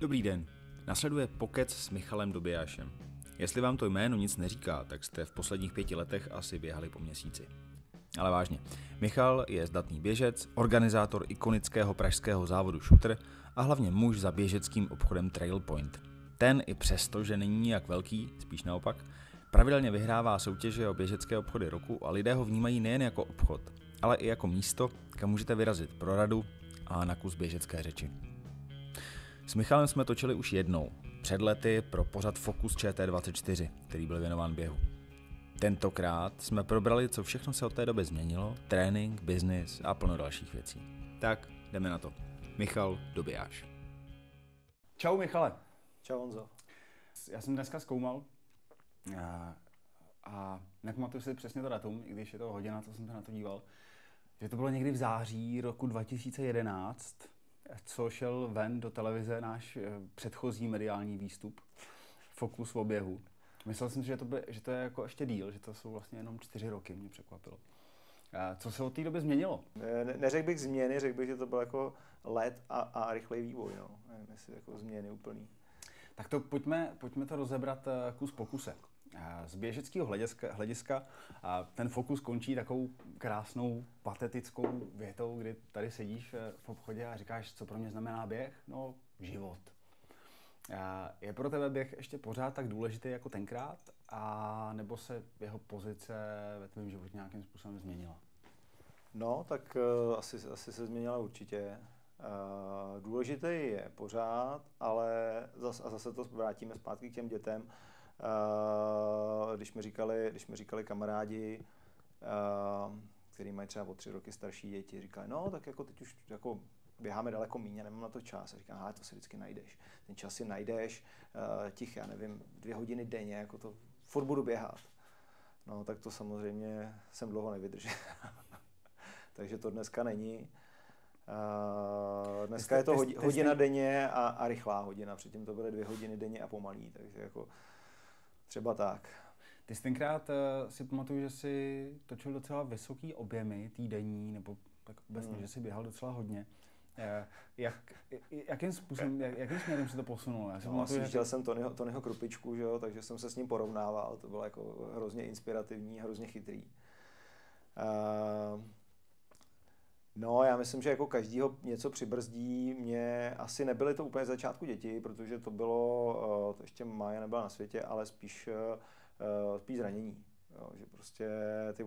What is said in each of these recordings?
Dobrý den, nasleduje Pokec s Michalem Dobijášem. Jestli vám to jméno nic neříká, tak jste v posledních 5 letech asi běhali po měsíci. Ale vážně, Michal je zdatný běžec, organizátor ikonického pražského závodu Shooter a hlavně muž za běžeckým obchodem Trail Point. Ten i přesto, že není nijak velký, spíš naopak, pravidelně vyhrává soutěže o běžecké obchody roku a lidé ho vnímají nejen jako obchod, ale i jako místo, kam můžete vyrazit pro radu a na kus běžecké řeči. S Michalem jsme točili už jednou, před lety pro pořad Focus ČT24, který byl věnován běhu. Tentokrát jsme probrali, co všechno se od té doby změnilo, trénink, biznis a plno dalších věcí. Tak, jdeme na to. Michal Dobijáš. Čau Michale. Čau Honzo. Já jsem dneska zkoumal a nepamatuju si přesně to datum, i když je to hodina, co jsem se na to díval, že to bylo někdy v září roku 2011, co šel ven do televize náš předchozí mediální výstup Focus o běhu. Myslel jsem si, že to je jako ještě díl, že to jsou vlastně jenom 4 roky, mě překvapilo. Co se od té doby změnilo? Neřekl bych změny, řekl bych, že to byl jako let a rychlej vývoj, no. Nevím, jestli jako změny úplný. Tak to pojďme to rozebrat kus po kuse. Z běžeckého hlediska ten Focus končí takovou krásnou, patetickou větou, kdy tady sedíš v obchodě a říkáš, co pro mě znamená běh? No, život. Je pro tebe běh ještě pořád tak důležitý jako tenkrát, a nebo se jeho pozice ve tvém životě nějakým způsobem změnila? No, tak asi se změnila určitě. Důležitý je pořád, ale zase to vrátíme zpátky k těm dětem. Když mi říkali kamarádi, kteří mají třeba o 3 roky starší děti, říkali, no tak jako teď už jako běháme daleko míň a nemám na to čas. A říkám, to si vždycky najdeš. Ten čas si najdeš, já nevím, 2 hodiny denně, jako to furt budu běhat. No tak to samozřejmě jsem dlouho nevydržel. Takže to dneska není. Dneska je to hodina denně a rychlá hodina. Předtím to byly 2 hodiny denně a pomalý, takže jako třeba tak. Ty jsi tenkrát si pamatuju, že jsi točil docela vysoký objemy týdenní, nebo tak obecně, že jsi běhal docela hodně. Jakým způsobem, jakým směrem si to posunul? Chtěl jsem Tonyho Krupičku, že jo, takže jsem se s ním porovnával, to bylo jako hrozně inspirativní, hrozně chytrý. No, já myslím, že jako každýho něco přibrzdí. Mě asi nebyly to úplně z začátku děti, protože to bylo, to ještě Mája nebyla na světě, ale spíš zranění. Jo, že prostě ty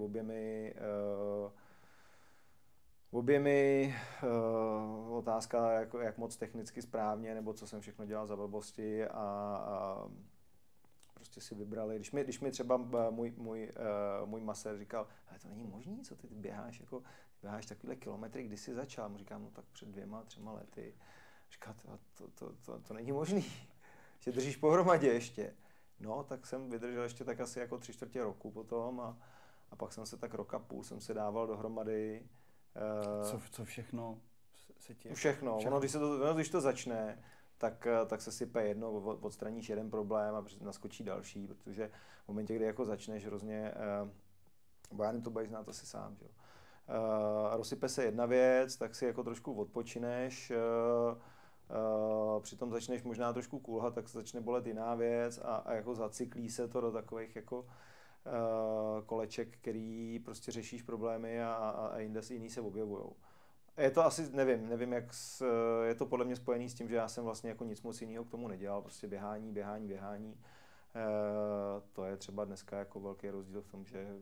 objemy, otázka, jak moc technicky správně, nebo co jsem všechno dělal za blbosti a prostě si vybrali. Když mi třeba můj masér říkal, ale to není možný, co ty běháš, jako běháš takovýhle kilometry, kdy jsi začal? Mu říkám, no tak před 2-3 lety. Říká, to není možný, že držíš pohromadě ještě. No, tak jsem vydržel ještě tak asi jako 3/4 roku potom a pak jsem se tak 1,5 roku jsem se dával dohromady. Co všechno se ti... Všechno. Když to začne, tak se sype jedno, odstraníš jeden problém a naskočí další, protože v momentě, kdy jako začneš hrozně, bo já nevím, to budeš znát asi sám, že jo. Rozsype se jedna věc, tak si jako trošku odpočineš, přitom začneš možná trošku kulhat, tak se začne bolet jiná věc a jako zacyklí se to do takových jako koleček, který prostě řešíš problémy a jiný se objevujou. Je to asi, nevím, je to podle mě spojený s tím, že já jsem vlastně jako nic moc jiného k tomu nedělal, prostě běhání. To je třeba dneska jako velký rozdíl v tom, že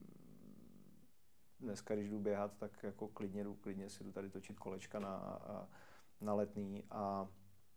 dneska, když jdu běhat, tak jako klidně si jdu tady točit kolečka na Letný a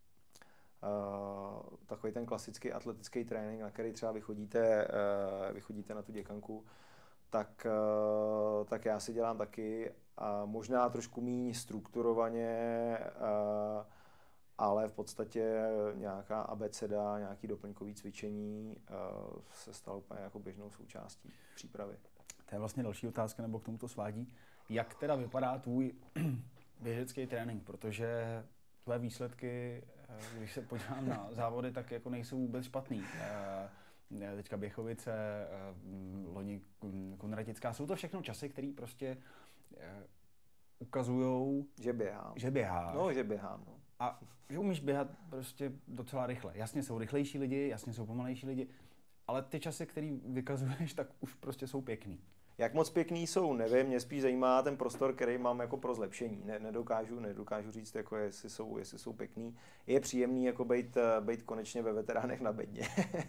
takový ten klasický atletický trénink, na který třeba vychodíte na tu děkanku, tak já si dělám taky a možná trošku méně strukturovaně, ale v podstatě nějaká abeceda, nějaký doplňkový cvičení se stalo úplně jako běžnou součástí přípravy. To je vlastně další otázka, nebo k tomu to svádí. Jak teda vypadá tvůj běžecký trénink? Protože tvé výsledky, když se podívám na závody, tak jako nejsou vůbec špatný. Teďka Běchovice, loni Kunratická, jsou to všechno časy, které prostě ukazujou, že běhám. Že běháš. No, že běhám. No. A že umíš běhat prostě docela rychle. Jasně jsou rychlejší lidi, jasně jsou pomalejší lidi, ale ty časy, které vykazuješ, tak už prostě jsou pěkný. Jak moc pěkný jsou, nevím, mě spíš zajímá ten prostor, který mám jako pro zlepšení. Nedokážu říct, jako jestli jsou pěkný. Je příjemný jako být konečně ve veteránech na bedně.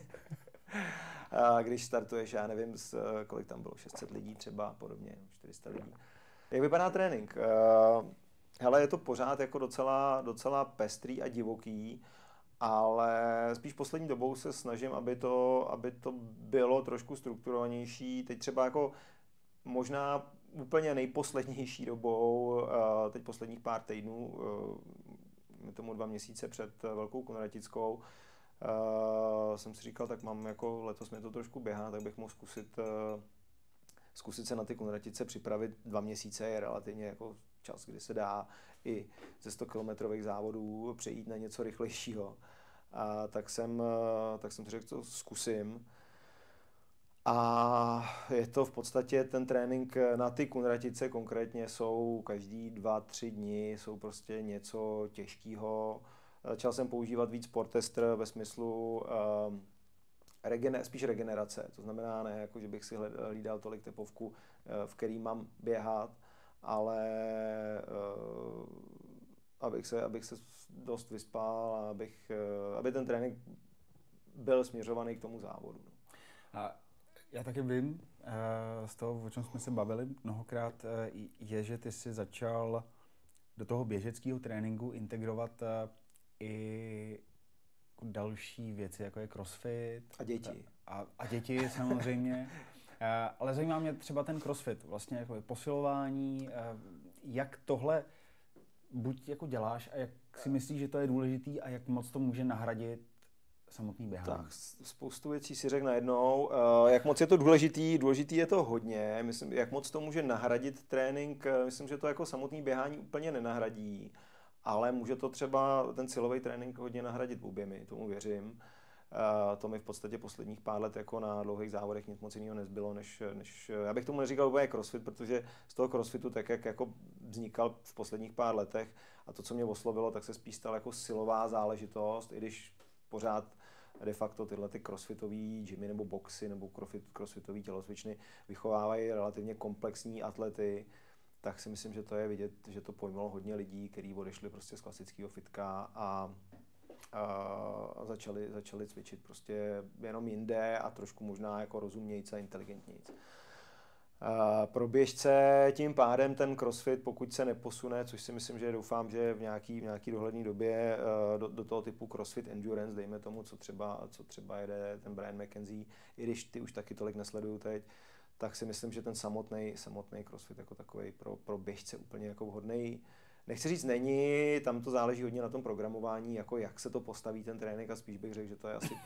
A když startuješ, já nevím, kolik tam bylo, 600 lidí třeba, podobně, 400 lidí. Jak vypadá trénink? Hele, je to pořád jako docela pestrý a divoký, ale spíš poslední dobou se snažím, aby to bylo trošku strukturovanější. Teď třeba jako možná úplně nejposlednější dobou, teď posledních pár týdnů, tomu 2 měsíce před Velkou Kunratickou, jsem si říkal, tak mám jako letos mě to trošku běhá, tak bych mohl zkusit se na ty Kunratice připravit. 2 měsíce je relativně jako čas, kdy se dá i ze 100 kilometrových závodů přejít na něco rychlejšího. Tak jsem si řekl, co zkusím. A je to v podstatě ten trénink na ty Kunratice konkrétně jsou každý 2-3 dny, jsou prostě něco těžkého. Začal jsem používat víc Sportester ve smyslu spíš regenerace, to znamená ne, jako že bych si hlídal tolik tepovku, v který mám běhat, ale abych se dost vyspal a aby ten trénink byl směřovaný k tomu závodu. A já taky vím, z toho, o čem jsme se bavili mnohokrát, je, že ty jsi začal do toho běžeckého tréninku integrovat i další věci, jako je crossfit. A děti. A děti samozřejmě. Ale zajímá mě třeba ten crossfit, vlastně jako posilování, jak tohle buď jako děláš a jak si myslíš, že to je důležitý a jak moc to může nahradit samotný běhání. Tak, spoustu věcí si řekl najednou. Jak moc je to důležitý je to hodně. Myslím, jak moc to může nahradit trénink, myslím, že to jako samotný běhání úplně nenahradí, ale může to třeba ten silový trénink hodně nahradit objemy, tomu věřím. To mi v podstatě posledních pár let jako na dlouhých závodech nic moc jiného nezbylo, než já bych tomu neříkal úplně crossfit, protože z toho crossfitu tak, jak jako vznikal v posledních pár letech a to, co mě oslovilo, tak se spíš stala jako silová záležitost, i když pořád de facto tyhle ty crossfitový gymy nebo boxy nebo crossfitový tělocvičny vychovávají relativně komplexní atlety, tak si myslím, že to je vidět, že to pojmalo hodně lidí, kteří odešli prostě z klasického fitka a začali cvičit prostě jenom jinde a trošku možná jako rozumnějc a inteligentnějc. Pro běžce tím pádem ten crossfit, pokud se neposune, což si myslím, že doufám, že v nějaký dohledné době do toho typu crossfit endurance, dejme tomu, co třeba jede ten Brian McKenzie, i když ty už taky tolik nesleduju teď, tak si myslím, že ten samotný crossfit jako takový pro běžce úplně jako vhodný. Nechci říct není, tam to záleží hodně na tom programování, jako jak se to postaví ten trénink a spíš bych řekl, že to je asi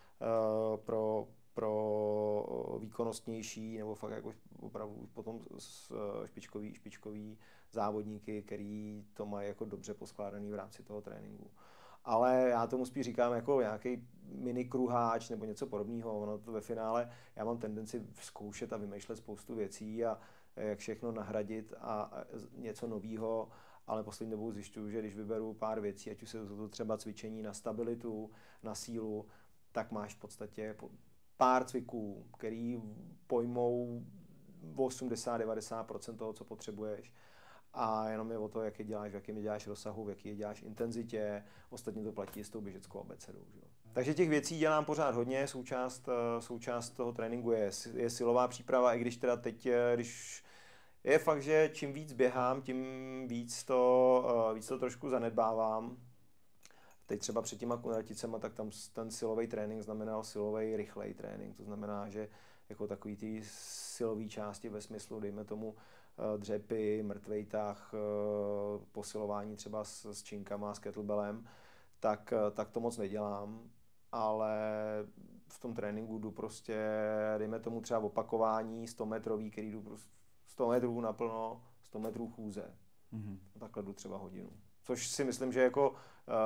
pro výkonnostnější nebo fakt jako opravdu potom špičkový závodníky, který to mají jako dobře poskládaný v rámci toho tréninku. Ale já tomu spíš říkám jako nějaký mini kruháč nebo něco podobného. Ono to ve finále, já mám tendenci zkoušet a vymýšlet spoustu věcí a jak všechno nahradit a něco nového, ale poslední dobou zjišťuju, že když vyberu pár věcí, ať už se to třeba cvičení na stabilitu, na sílu, tak máš v podstatě pár cviků, který pojmou 80-90% toho, co potřebuješ. A jenom je o to, jak je děláš, v jakém je děláš rozsahu, v jaký je děláš intenzitě. Ostatně to platí s tou běžeckou abecedou. Takže těch věcí dělám pořád hodně. Součást toho tréninku je silová příprava, i když teda teď, když je fakt, že čím víc běhám, tím víc to trošku zanedbávám. Teď třeba před těma Kunraticema, tak tam ten silový trénink znamenal silový rychlej trénink. To znamená, že jako takový ty silový části ve smyslu, dejme tomu, dřepy, mrtvej tah, posilování třeba s činkama, s kettlebellem, tak to moc nedělám, ale v tom tréninku jdu prostě, dejme tomu třeba opakování 100 metrový, který jdu prostě 100 metrů naplno, 100 metrů chůze. Mm-hmm. Takhle jdu třeba hodinu. Což si myslím, že jako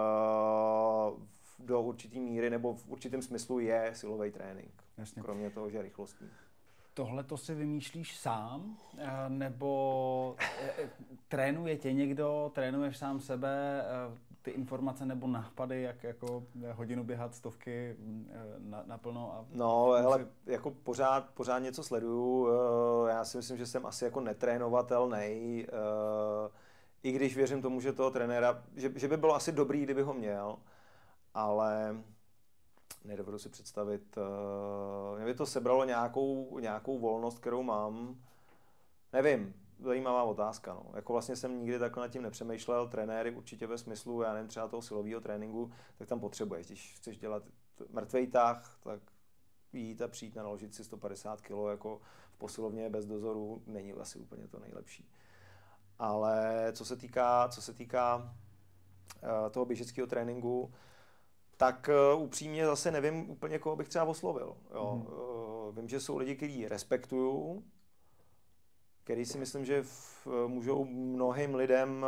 do určitý míry nebo v určitém smyslu je silový trénink. Jasně. Kromě toho, že je rychlostní. Tohle to si vymýšlíš sám? Nebo trénuje tě někdo, trénuješ sám sebe? ty informace nebo nápady, jak jako hodinu běhat stovky naplno? A no, hele, jako pořád něco sleduju. Já si myslím, že jsem asi jako netrénovatelný. I když věřím tomu, že toho trenéra, že by bylo asi dobrý, kdyby ho měl, ale nedovedu si představit. Mě by to sebralo nějakou volnost, kterou mám. Nevím, zajímavá otázka. No. Jako vlastně jsem nikdy takhle nad tím nepřemýšlel. Trenéry určitě ve smyslu, já nevím, třeba toho silového tréninku, tak tam potřebuješ. Když chceš dělat mrtvej tah, tak jít a přijít na naložit si 150 kg jako v posilovně bez dozoru není asi úplně to nejlepší. Ale co se týká toho běžeckého tréninku, tak upřímně zase nevím úplně, koho bych třeba oslovil. Jo. Vím, že jsou lidi, kteří respektuju, který si myslím, že můžou mnohým lidem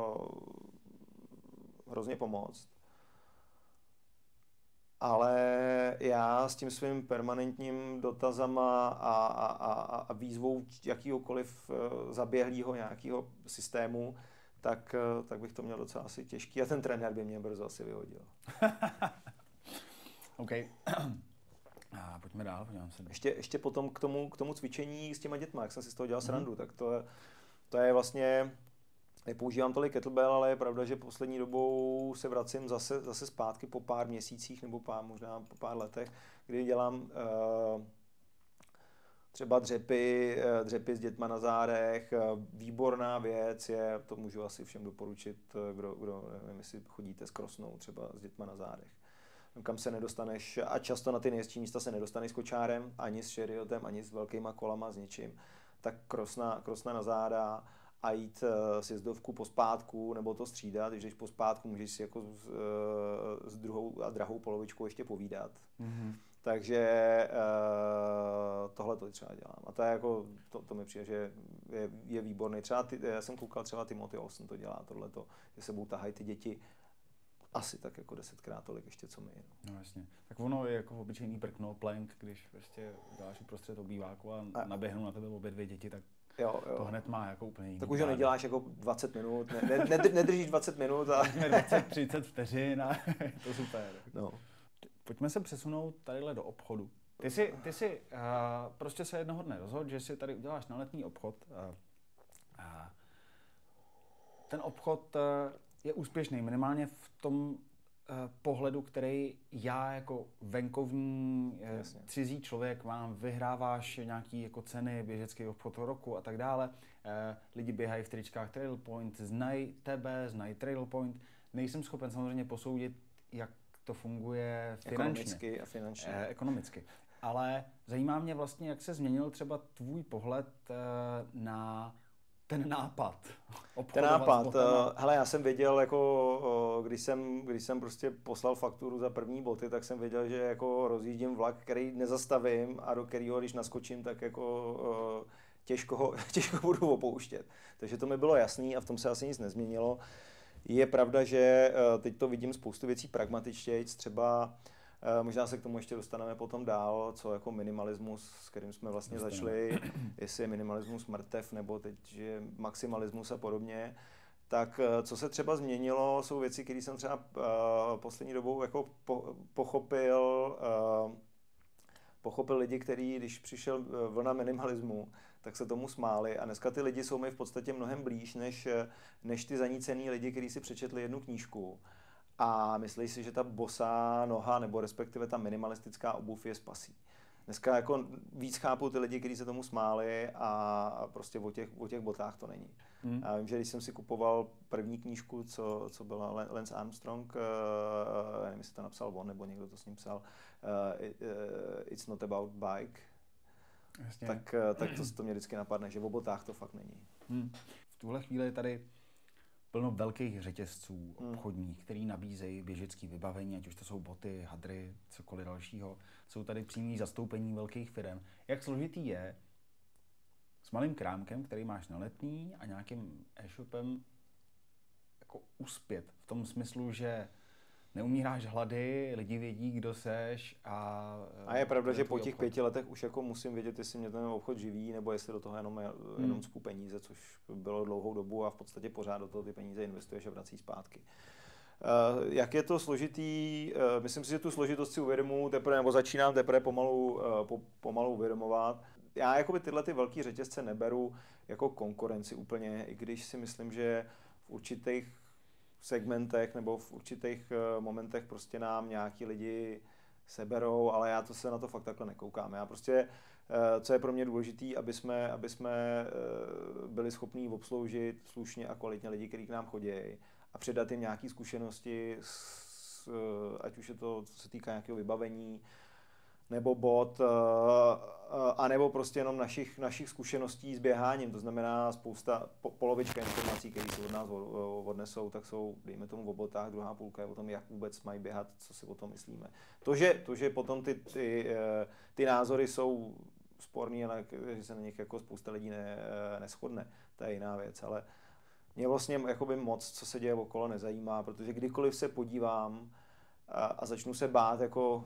hrozně pomoct. Ale já s tím svým permanentním dotazama a výzvou jakýhokoliv zaběhlého nějakého systému, tak bych to měl docela asi těžký a ten trenér by mě brzo asi vyhodil. OK. A pojďme dál, podívám se. Ještě potom k tomu cvičení s těma dětma, jak jsem si z toho dělal srandu, tak to je vlastně, nepoužívám tolik kettlebell, ale je pravda, že poslední dobou se vracím zase zpátky po pár měsících nebo možná po pár letech, kdy dělám třeba dřepy s dětma na zádech. Výborná věc je, to můžu asi všem doporučit, kdo nevím, jestli chodíte s krosnou třeba s dětma na zádech. Kam se nedostaneš, a často na ty nejhezčí místa se nedostaneš s kočárem, ani s šeriotem, ani s velkýma kolama, s ničím. Tak krosna na záda a jít sjezdovku pospátku, nebo to střídat. Když jdeš pospátku, můžeš si jako s druhou a drahou polovičkou ještě povídat. Mm-hmm. Takže tohle to třeba dělám. A to je jako, to mi přijde, že je výborný. Třeba já jsem koukal, třeba Timothy Olsen to dělá, tohleto, že sebou tahají ty děti asi tak jako 10krát tolik ještě, co my. No jasně. Tak ono je jako obyčejný brkno, plank, když prostě děláš uprostřed obýváku a naběhnou na tebe obě dvě děti, tak jo. To hned má jako úplně jiný. Tak už ho neděláš jako 20 minut, nedržíš 20 minut a... 20-30 vteřin a je to super. No. Pojďme se přesunout tadyhle do obchodu. Ty jsi prostě se jednoho dne rozhodl, že si tady uděláš na letní obchod. Ten obchod je úspěšný, minimálně v tom pohledu, který já jako venkovní cizí člověk mám, vyhráváš nějaký jako ceny, běžecký obchod roku a tak dále. Lidi běhají v tričkách Trail Point, znají tebe, znají Trail Point. Nejsem schopen samozřejmě posoudit, jak to funguje finančně. Ekonomicky. Ale zajímá mě vlastně, jak se změnil třeba tvůj pohled na ten nápad. Hele, já jsem věděl, jako, když jsem prostě poslal fakturu za první boty, tak jsem věděl, že jako rozjíždím vlak, který nezastavím a do kterého, když naskočím, tak jako těžko budu opouštět. Takže to mi bylo jasný a v tom se asi nic nezměnilo. Je pravda, že teď to vidím spoustu věcí pragmatičtěji, třeba možná se k tomu ještě dostaneme potom dál, co jako minimalismus, s kterým jsme vlastně začali, jestli je minimalismus mrtev nebo teď je maximalismus a podobně. Tak co se třeba změnilo, jsou věci, které jsem třeba poslední dobou jako pochopil lidi, kteří, když přišel vlna minimalismu, tak se tomu smáli a dneska ty lidi jsou mi v podstatě mnohem blíž, než ty zanícený lidi, kteří si přečetli jednu knížku a myslí si, že ta bosá noha nebo respektive ta minimalistická obuv je spasí. Dneska jako víc chápu ty lidi, kteří se tomu smáli a prostě o těch botách to není. Já vím, že když jsem si kupoval první knížku, co byla Lance Armstrong, nevím, jestli to napsal on, nebo někdo to s ním psal, It's not about bike, tak to mě vždycky napadne, že o botách to fakt není. V tuhle chvíli je tady plno velkých řetězců obchodních, který nabízejí běžecké vybavení, ať už to jsou boty, hadry, cokoliv dalšího. Jsou tady přímý zastoupení velkých firm. Jak složitý je s malým krámkem, který máš na Letný a nějakým e-shopem jako uspět v tom smyslu, že neumíráš hlady, lidi vědí, kdo seš a je pravda, že po těch 5 letech už jako musím vědět, jestli mě ten obchod živí, nebo jestli do toho jenom cpu peníze, což bylo dlouhou dobu a v podstatě pořád do toho ty peníze investuješ a vrací zpátky. Jak je to složitý, myslím si, že tu složitost si uvědomuji teprve, nebo začínám teprve pomalu uvědomovat. Já jakoby tyhle ty velký řetězce neberu jako konkurenci úplně, i když si myslím, že v určitých segmentech nebo v určitých momentech prostě nám nějaký lidi seberou, ale já se na to fakt takhle nekoukám. Já prostě, co je pro mě důležité, aby jsme byli schopní obsloužit slušně a kvalitně lidi, kteří k nám chodí a předat jim nějaké zkušenosti, ať už je to, co se týká nějakého vybavení, nebo bot, anebo prostě jenom našich zkušeností s běháním. To znamená polovička informací, které se od nás odnesou, tak jsou, dejme tomu, o botách, druhá půlka je o tom, jak vůbec mají běhat, co si o tom myslíme. To, že potom ty názory jsou sporný, ale že se na nich jako spousta lidí neshodne, to je jiná věc, ale mě vlastně jakoby moc, co se děje okolo, nezajímá, protože kdykoliv se podívám a začnu se bát jako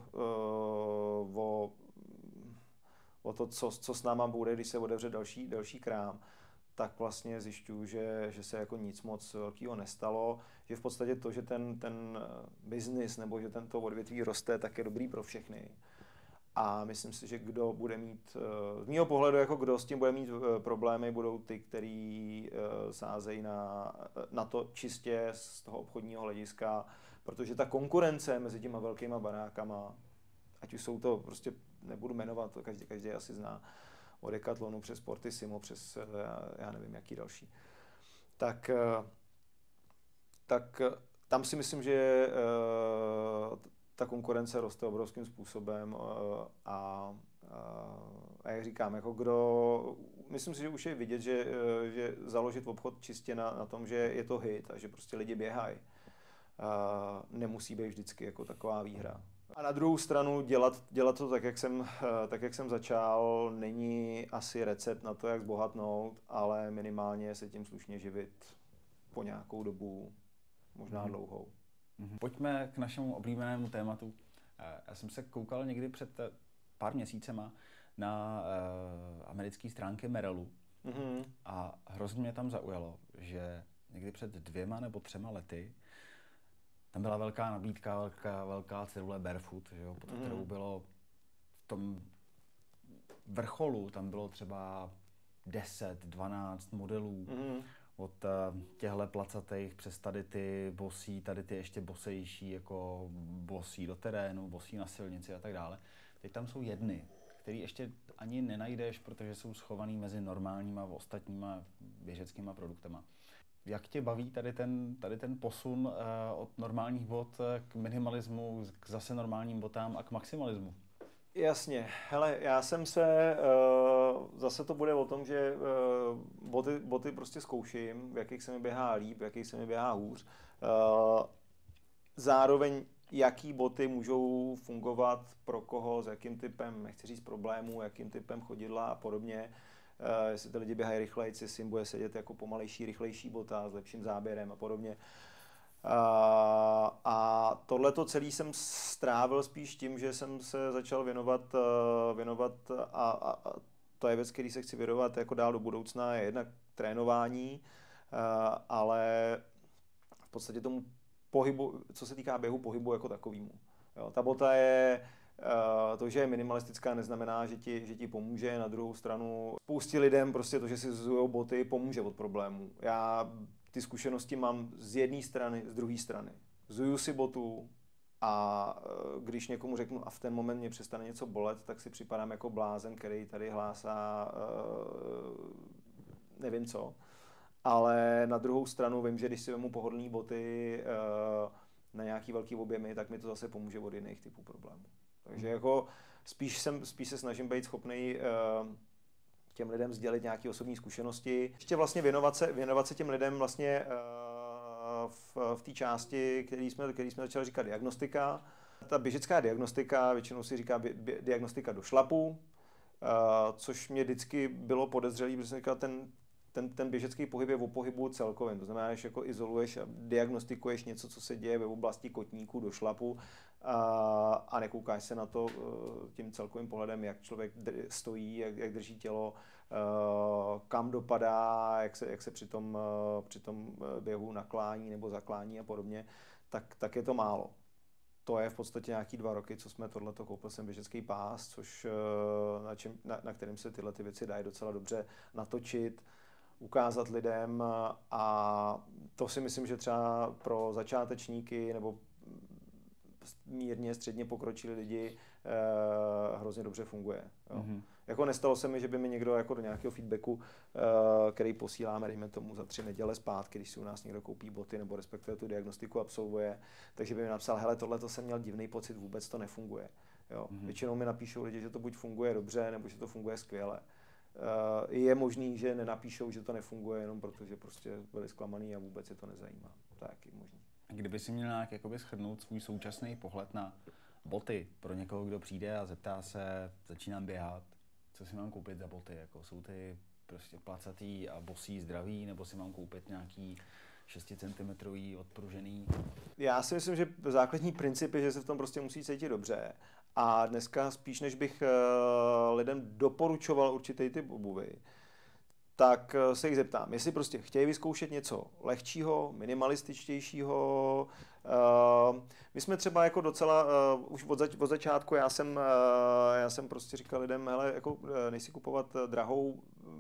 o to, co s náma bude, když se otevře další krám, tak vlastně zjišťuju, že se jako nic moc velkého nestalo, že v podstatě to, že ten biznis nebo že tento odvětví roste, tak je dobrý pro všechny. A myslím si, že kdo bude mít, z mého pohledu, jako kdo s tím bude mít problémy, budou ty, kteří sázejí na to čistě z toho obchodního hlediska, protože ta konkurence mezi těma velkýma barákama, ať už jsou to, prostě nebudu jmenovat, to každý asi zná, od Decathlonu přes Sportissimo, přes já nevím, jaký další, tak tam si myslím, že ta konkurence roste obrovským způsobem a jak říkám, jako myslím si, že už je vidět, že založit obchod čistě na tom, že je to hit a že prostě lidi běhají, nemusí být vždycky jako taková výhra. A na druhou stranu dělat to tak, jak jsem začal, není asi recept na to, jak zbohatnout, ale minimálně se tím slušně živit po nějakou dobu, možná dlouhou. Pojďme k našemu oblíbenému tématu. Já jsem se koukal někdy před pár měsícema na americké stránky Merrellu a hrozně mě tam zaujalo, že někdy před 2 nebo 3 lety tam byla velká nabídka, velká cedule Barefoot, že jo, pod kterou bylo v tom vrcholu, tam bylo třeba 10, 12 modelů. Od těchhle placatých přes tady ty bosí, tady ty ještě bosejší, jako bosí do terénu, bosí na silnici a tak dále. Teď tam jsou jedny, které ještě ani nenajdeš, protože jsou schovaný mezi normálníma ostatníma běžeckýma produktama. Jak tě baví tady ten posun od normálních bot k minimalismu, k zase normálním botám a k maximalismu? Jasně. Hele, já jsem zase to bude o tom, že boty prostě zkouším, v jakých se mi běhá líp, v jakých se mi běhá hůř. Zároveň, jaký boty můžou fungovat pro koho, s jakým typem, nechci říct problémů, jakým typem chodidla a podobně. Jestli ty lidi běhají rychleji, jestli jim bude sedět jako pomalejší, rychlejší bota s lepším záběrem a podobně. A tohleto celý jsem strávil spíš tím, že jsem se začal věnovat a to je věc, který se chci věnovat jako dál do budoucna, je jednak trénování, ale v podstatě tomu pohybu, co se týká běhu, pohybu jako takovýmu. Jo, ta bota je, to, že je minimalistická, neznamená, že ti pomůže. Na druhou stranu spoustě lidem prostě to, že si zujou boty, pomůže od problémů. Já ty zkušenosti mám z jedné strany, z druhé strany. Zuju si botu a když někomu řeknu a v ten moment mě přestane něco bolet, tak si připadám jako blázen, který tady hlásá nevím co. Ale na druhou stranu vím, že když si vemu pohodlné boty na nějaký velký objemy, tak mi to zase pomůže od jiných typů problémů. Takže jako spíš se snažím být schopný těm lidem sdělit nějaké osobní zkušenosti. Ještě vlastně věnovat se těm lidem vlastně v té části, který jsme začali říkat diagnostika. Ta běžecká diagnostika, většinou si říká diagnostika do šlapu, což mě vždycky bylo podezřelý, protože jsem říkal, ten běžecký pohyb je o pohybu celkovým. To znamená, že jako izoluješ a diagnostikuješ něco, co se děje ve oblasti kotníků do šlapu a nekoukáš se na to tím celkovým pohledem, jak člověk stojí, jak drží tělo, kam dopadá, jak se při tom běhu naklání nebo zaklání a podobně. tak je to málo. To je v podstatě nějaký 2 roky, co jsme tohleto, koupil jsem běžecký pás, což na kterým se tyhle ty věci dají docela dobře natočit, ukázat lidem a to si myslím, že třeba pro začátečníky nebo mírně středně pokročilí lidi hrozně dobře funguje. Jo. Mm-hmm. Jako nestalo se mi, že by mi někdo jako do nějakého feedbacku, který posíláme, dejme tomu za 3 neděle zpátky, když si u nás někdo koupí boty nebo respektive tu diagnostiku absolvuje, takže by mi napsal, hele, tohle to jsem měl divný pocit, vůbec to nefunguje. Jo. Mm-hmm. Většinou mi napíšou lidi, že to buď funguje dobře, nebo že to funguje skvěle. Je možný, že nenapíšou, že to nefunguje, jenom protože prostě byli zklamaný a vůbec je to nezajímá. To je taky možný. Kdyby si měl nějak jakoby shrnout svůj současný pohled na boty pro někoho, kdo přijde a zeptá se, začínám běhat, co si mám koupit za boty? Jako jsou ty prostě placatý a bosý zdravý, nebo si mám koupit nějaký 6 cm odpružený? Já si myslím, že základní princip je, že se v tom prostě musí cítit dobře. A dneska spíš, než bych lidem doporučoval určitý typ obuvy, tak se jich zeptám, jestli prostě chtějí vyzkoušet něco lehčího, minimalističtějšího. My jsme třeba jako docela, už od začátku já jsem prostě říkal lidem, hele, jako nejsi kupovat drahou,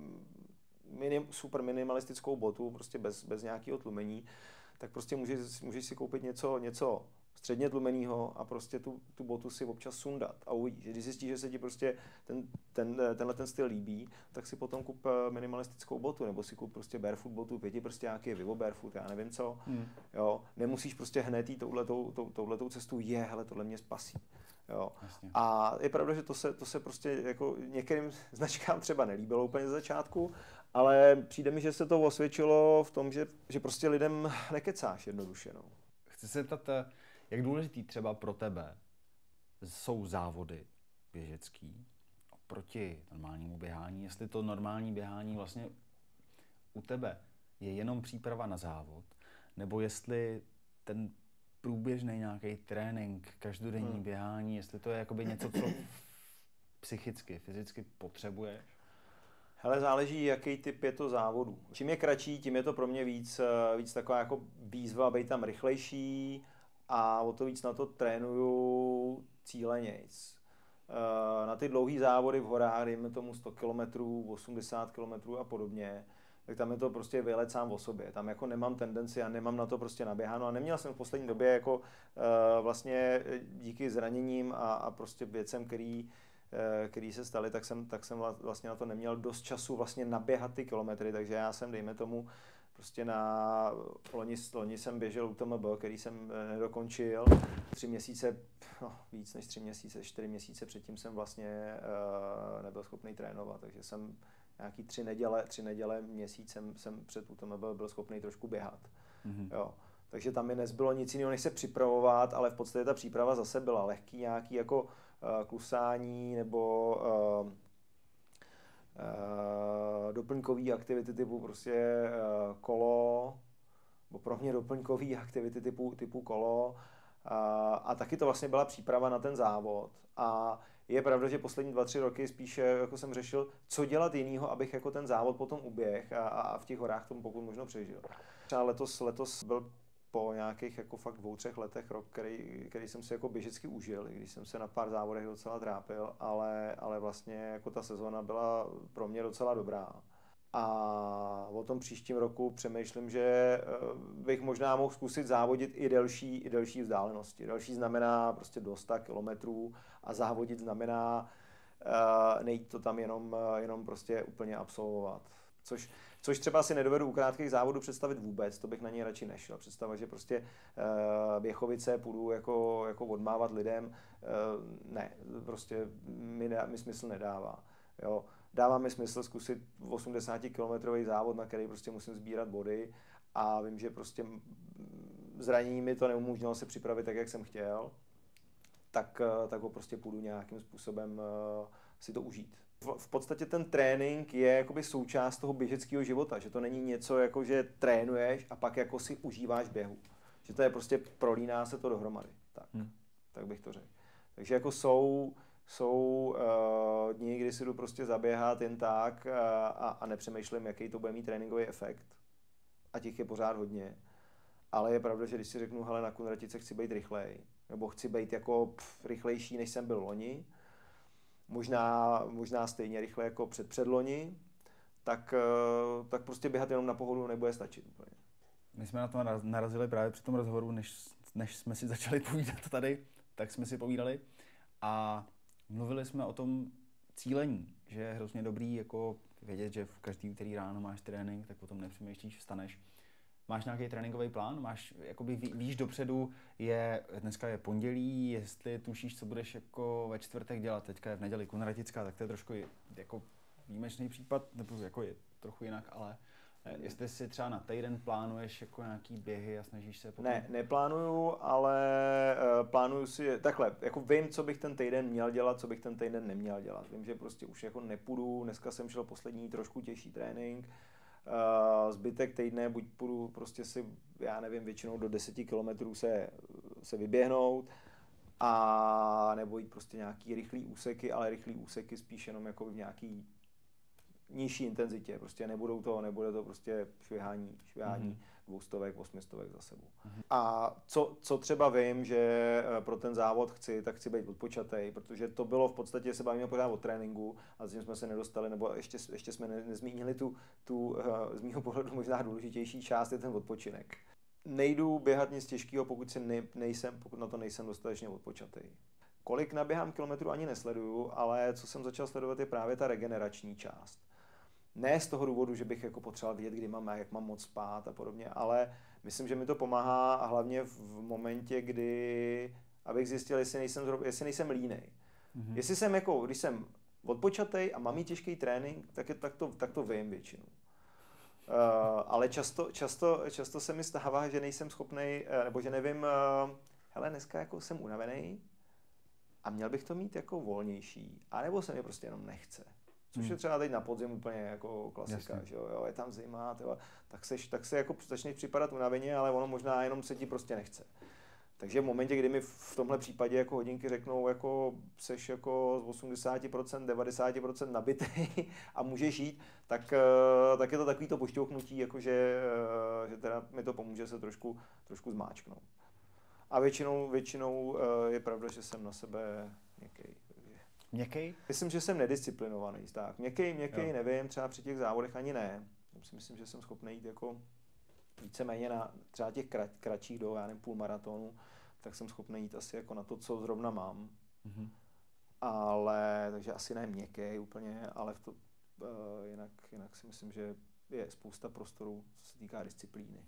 super minimalistickou botu, prostě bez nějakého tlumení, tak prostě můžeš si koupit něco středně tlumenýho a prostě tu botu si občas sundat a uvidíš. Když zjistíš, že se ti prostě tenhle styl líbí, tak si potom kup minimalistickou botu, nebo si kup prostě barefoot botu, 5prsťáky, Vivo barefoot, já nevím co. Jo, nemusíš prostě hned jít touhletou cestu, hele, tohle mě spasí. Jo. A je pravda, že to se prostě jako některým značkám třeba nelíbilo úplně ze začátku, ale přijde mi, že se to osvědčilo v tom, že prostě lidem nekecáš jednoduše. No. Chci se zeptat, jak důležitý třeba pro tebe jsou závody běžecký proti normálnímu běhání, jestli to normální běhání vlastně u tebe je jenom příprava na závod, nebo jestli ten průběžný nějaký trénink, každodenní běhání, jestli to je jakoby něco, co psychicky, fyzicky potřebuješ? Hele, záleží, jaký typ je to závodu. Čím je kratší, tím je to pro mě víc taková jako výzva, být tam rychlejší a o to víc na to trénuju cílenějc. Na ty dlouhé závody v horách, dejme tomu 100 km, 80 km a podobně, tak tam je to prostě vylet sám o sobě. Tam jako nemám tendenci a nemám na to prostě naběháno a neměl jsem v poslední době jako vlastně díky zraněním a prostě věcem, který se staly, tak jsem vlastně na to neměl dost času vlastně naběhat ty kilometry, takže já jsem, dejme tomu, prostě loni jsem běžel UTMB, který jsem nedokončil, 3 měsíce, víc než 3 měsíce, 4 měsíce předtím jsem vlastně nebyl schopný trénovat, takže jsem nějaký 3 neděle měsíc jsem před UTMB byl schopný trošku běhat. Mm-hmm. Jo. Takže tam mi nezbylo nic jiného, než se připravovat, ale v podstatě ta příprava zase byla lehký nějaký jako klusání nebo doplňkové aktivity typu prostě kolo, nebo pro mě doplňkové aktivity typu kolo a taky to vlastně byla příprava na ten závod. A je pravda, že poslední 2-3 roky spíš jako jsem řešil, co dělat jinýho, abych jako ten závod potom uběh a v těch horách tomu pokud možno přežil. Třeba letos byl po nějakých jako fakt 2-3 letech rok, který jsem si jako běžecky užil, i když jsem se na pár závodech docela trápil, ale vlastně jako ta sezóna byla pro mě docela dobrá. A o tom příštím roku přemýšlím, že bych možná mohl zkusit závodit i delší vzdálenosti. Delší znamená prostě do 100 kilometrů a závodit znamená nejít to tam jenom prostě úplně absolvovat. Což třeba si nedovedu u krátkých závodů představit vůbec, to bych na něj radši nešel. Představa, že prostě Běchovice půjdu jako odmávat lidem, ne, prostě mi smysl nedává. Jo. Dává mi smysl zkusit 80-kilometrový závod, na který prostě musím sbírat body a vím, že prostě zranění mi to neumožnilo se připravit tak, jak jsem chtěl, tak ho prostě půjdu nějakým způsobem si to užít. V podstatě ten trénink je jakoby součást toho běžeckého života, že to není něco jako, že trénuješ a pak jako si užíváš běhu. Že to je prostě prolíná se to dohromady. Tak bych to řekl. Takže jako jsou dny, kdy si jdu prostě zaběhat jen tak a nepřemýšlím, jaký to bude mít tréninkový efekt. A těch je pořád hodně. ale je pravda, že když si řeknu, hele, na Kunratice chci být rychlej, nebo chci být jako rychlejší, než jsem byl loni, možná stejně rychle jako předloni, tak prostě běhat jenom na pohodu nebude stačit úplně. My jsme na to narazili právě při tom rozhovoru, než jsme si začali povídat tady, tak jsme si povídali a mluvili jsme o tom cílení, že je hrozně dobrý jako vědět, že v každý úterý ráno máš trénink, tak o tom nepřemýšlíš, vstaneš. Máš nějaký tréninkový plán? Jakoby víš dopředu, dneska je pondělí, jestli tušíš, co budeš jako ve čtvrtek dělat, teďka je v neděli Kunratická, tak to je trošku jako výjimečný případ, nebo jako je trochu jinak, ale jestli si třeba na týden plánuješ jako nějaký běhy a snažíš se potom... Ne, neplánuju, ale plánuju si takhle, jako vím, co bych ten týden měl dělat, co bych ten týden neměl dělat. Vím, že prostě už jako nepůjdu, dneska jsem šel poslední trošku těžší trénink, zbytek týdne buď půjdu prostě si, já nevím, většinou do 10 kilometrů se vyběhnout, a nebo jít prostě nějaký rychlý úseky, ale rychlý úseky spíš jenom jako v nějaký nižší intenzitě, prostě nebude to prostě švihání 200, 800 za sebou. A co třeba vím, že pro ten závod tak chci být odpočatej, protože to bylo v podstatě, se bavíme pořád o tréninku a zatím jsme se nedostali, nebo ještě jsme nezmínili tu z mýho pohledu možná důležitější část, je ten odpočinek. Nejdu běhat nic těžkého, pokud na to nejsem dostatečně odpočatej. Kolik naběhám kilometrů ani nesleduju, ale co jsem začal sledovat je právě ta regenerační část. Ne z toho důvodu, že bych jako potřeboval vědět, kdy mám, jak mám moc spát a podobně, ale myslím, že mi to pomáhá a hlavně v momentě, kdy abych zjistil, jestli nejsem línej. Mm-hmm. Jestli jsem jako, když jsem odpočatej a mám mít těžký trénink, tak to vím většinou. Ale často se mi stává, že nejsem schopnej, nebo že nevím, hele, dneska jako jsem unavený a měl bych to mít jako volnější, anebo se mi prostě jenom nechce. Což je třeba teď na podzim úplně jako klasika, že jo, je tam zima, tak se jako začneš připadat unaveně, ale ono možná jenom se ti prostě nechce. Takže v momentě, kdy mi v tomhle případě jako hodinky řeknou, jako seš jako z 80%, 90% nabitej a můžeš jít, tak je to takový to pošťouchnutí, jako že teda mi to pomůže se trošku zmáčknout. A většinou je pravda, že jsem na sebe měkkej. Měkkej? Myslím, že jsem nedisciplinovaný. Tak. Měkkej, nevím, třeba při těch závodech ani ne. Myslím, že jsem schopný jít jako víceméně na třeba těch kratších do, já nevím, půlmaratonu, tak jsem schopný jít asi jako na to, co zrovna mám. Mm-hmm. Ale, takže asi ne měkkej úplně, ale jinak si myslím, že je spousta prostoru, co se týká disciplíny.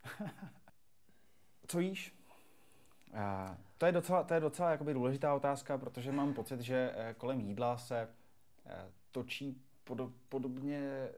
Co jíš? To je docela jakoby důležitá otázka, protože mám pocit, že kolem jídla se točí podobně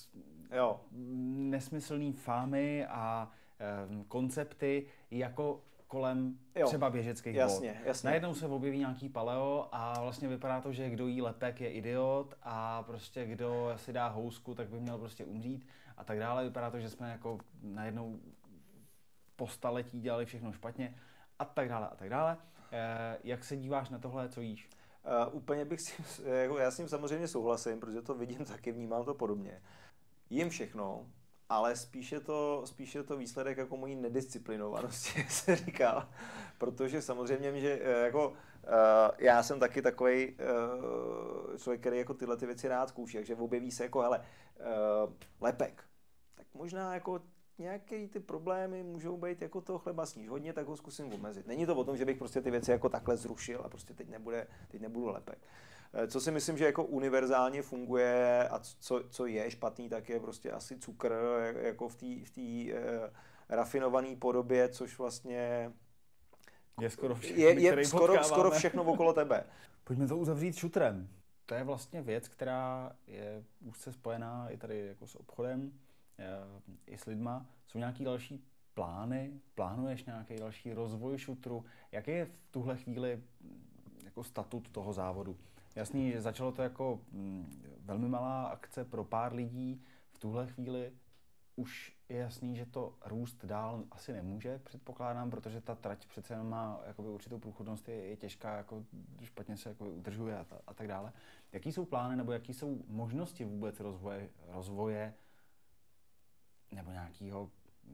nesmyslný fámy a koncepty jako kolem třeba běžeckých vod. Jasně. Najednou se objeví nějaký paleo a vlastně vypadá to, že kdo jí lepek je idiot a prostě kdo si dá housku, tak by měl prostě umřít a tak dále. Vypadá to, že jsme jako najednou po staletí dělali všechno špatně a tak dále a tak dále. Jak se díváš na tohle, co jíš? Úplně já s tím samozřejmě souhlasím, protože to vidím taky, vnímám to podobně. Jím všechno, ale spíše to výsledek jako mojí nedisciplinovanosti, se říká. Protože samozřejmě, že jako já jsem taky takovej člověk, který jako tyhle ty věci rád zkouší, takže objeví se jako, hele, lepek. Tak možná jako nějaké ty problémy můžou být jako to chleba sníš hodně, tak ho zkusím omezit. Není to o tom, že bych prostě ty věci jako takhle zrušil a prostě teď nebudu lepek. Co si myslím, že jako univerzálně funguje a co je špatný, tak je prostě asi cukr jako v té rafinované podobě, což vlastně je skoro všechno okolo tebe. Pojďme to uzavřít šutrem. To je vlastně věc, která je úzce spojená i tady jako s obchodem, i s lidma. Jsou nějaký další plány? Plánuješ nějaký další rozvoj šutru? Jaký je v tuhle chvíli jako statut toho závodu? Jasný, že začalo to jako velmi malá akce pro pár lidí. V tuhle chvíli už je jasný, že to růst dál asi nemůže, předpokládám, protože ta trať přece jenom má jakoby určitou průchodnost, je těžká, jako špatně se jakoby udržuje a tak dále. Jaký jsou plány nebo jaký jsou možnosti vůbec rozvoje nebo nějakého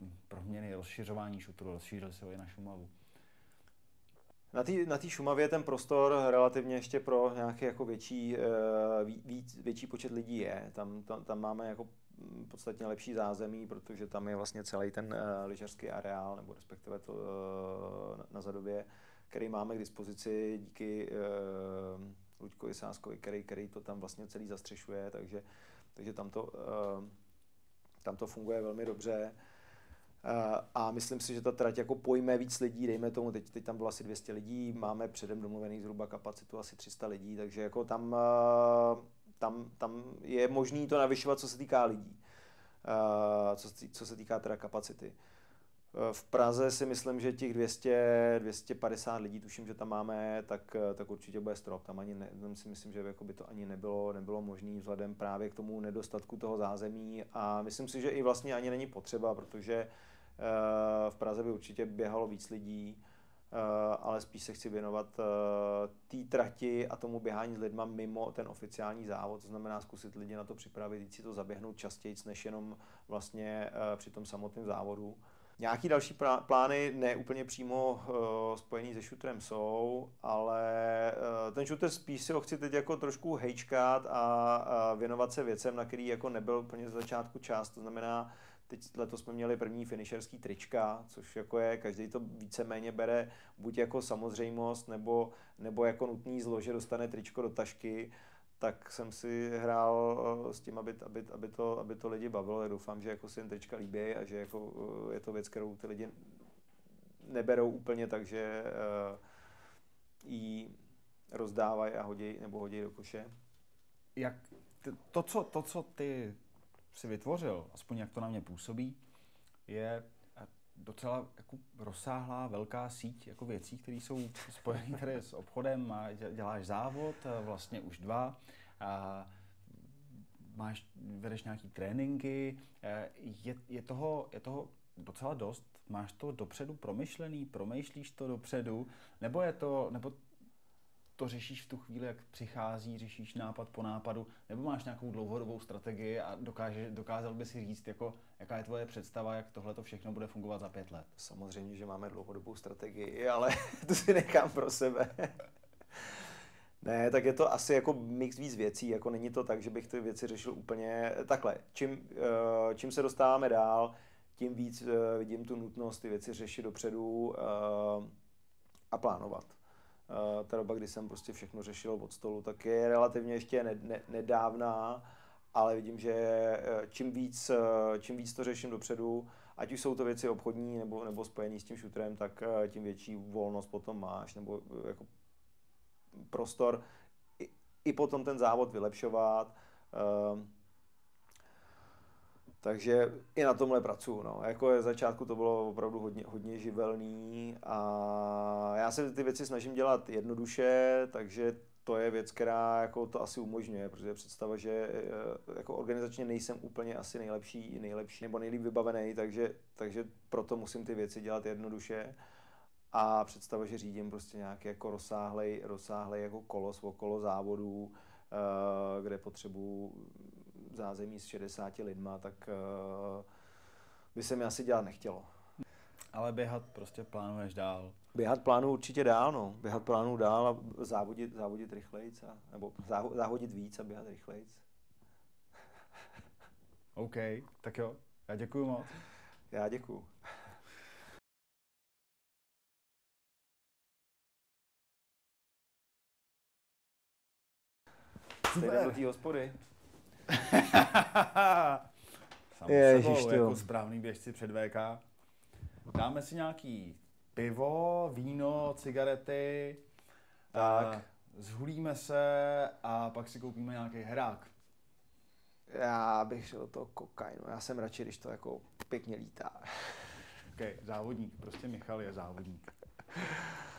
proměny, rozšiřování šutru, rozšířil se ho i na Šumavu? Na té Šumavě ten prostor relativně ještě pro nějaký jako větší počet lidí je. Tam máme jako podstatně lepší zázemí, protože tam je vlastně celý ten lyžařský areál, nebo respektive to na Zadově, který máme k dispozici díky Luďkovi Sáskovi, který to tam vlastně celý zastřešuje, takže tam to funguje velmi dobře. A myslím si, že ta trať jako pojme víc lidí, dejme tomu, teď tam bylo asi 200 lidí, máme předem domluvených zhruba kapacitu asi 300 lidí, takže jako tam je možný to navyšovat, co se týká lidí, co se týká teda kapacity. V Praze si myslím, že těch 250 lidí, tuším, že tam máme, tak určitě bude strop. Tam si myslím, že jako by to ani nebylo možné vzhledem právě k tomu nedostatku toho zázemí a myslím si, že i vlastně ani není potřeba, protože v Praze by určitě běhalo víc lidí, ale spíš se chci věnovat té trati a tomu běhání s lidma mimo ten oficiální závod, to znamená zkusit lidi na to připravit, jít si to zaběhnout častěji, než jenom vlastně při tom samotném závodu. Nějaký další plány ne úplně přímo spojený se šutrem jsou, ale ten šutr spíš si ho chci teď jako trošku hejčkat a věnovat se věcem, na který jako nebyl úplně z začátku čas, to znamená, teď letos jsme měli první finisherský trička, což jako je, každý to víceméně bere buď jako samozřejmost, nebo jako nutný zlo, že dostane tričko do tašky, tak jsem si hrál s tím, aby to lidi bavilo. Já doufám, že jako si jen trička líbí a že jako je to věc, kterou ty lidi neberou úplně, takže ji rozdávají a hodí do koše. Jak to, co ty si vytvořil, aspoň jak to na mě působí, je docela jako rozsáhlá velká síť jako věcí, které jsou spojené tady s obchodem. Děláš závod, vlastně už 2, vedeš nějaký tréninky, je toho docela dost. Máš to dopředu promyšlený, promýšlíš to dopředu, nebo to řešíš v tu chvíli, jak přichází, řešíš nápad po nápadu, nebo máš nějakou dlouhodobou strategii a dokázal by si říct, jako, jaká je tvoje představa, jak tohle to všechno bude fungovat za 5 let? Samozřejmě, že máme dlouhodobou strategii, ale to si nechám pro sebe. Ne, tak je to asi jako mix víc věcí, jako není to tak, že bych ty věci řešil úplně takhle. Čím se dostáváme dál, tím víc vidím tu nutnost ty věci řešit dopředu a plánovat. Ta doba, kdy jsem prostě všechno řešil od stolu, tak je relativně ještě nedávná, ale vidím, že čím víc to řeším dopředu, ať už jsou to věci obchodní nebo spojený s tím šutrem, tak tím větší volnost potom máš, nebo jako prostor i potom ten závod vylepšovat. Takže i na tomhle pracuju. No. Jako začátku to bylo opravdu hodně živelný a já se ty věci snažím dělat jednoduše, takže to je věc, která jako to asi umožňuje, protože je představa, že jako organizačně nejsem úplně asi nejlepší nebo nejlíp vybavený, takže proto musím ty věci dělat jednoduše. A představa, že řídím prostě nějaký jako rozsáhlej jako kolos okolo závodů, kde potřebuju zázemí s 60 lidma, tak by se mi asi dělat nechtělo. Ale běhat prostě plánuješ dál. Běhat plánuju určitě dál, no. Běhat plánuju dál a závodit rychlejc, nebo závodit víc a běhat rychlejc. OK, tak jo, já děkuju moc. Já děkuju. Jdeme do té hospody. Samozřejmě, jako správný běžci před VK. Dáme si nějaký pivo, víno, cigarety. Tak. Zhulíme se a pak si koupíme nějaký herák. Já bych šel do toho kokainu. Já jsem radši, když to jako pěkně lítá. OK, závodník. Prostě Michal je závodník.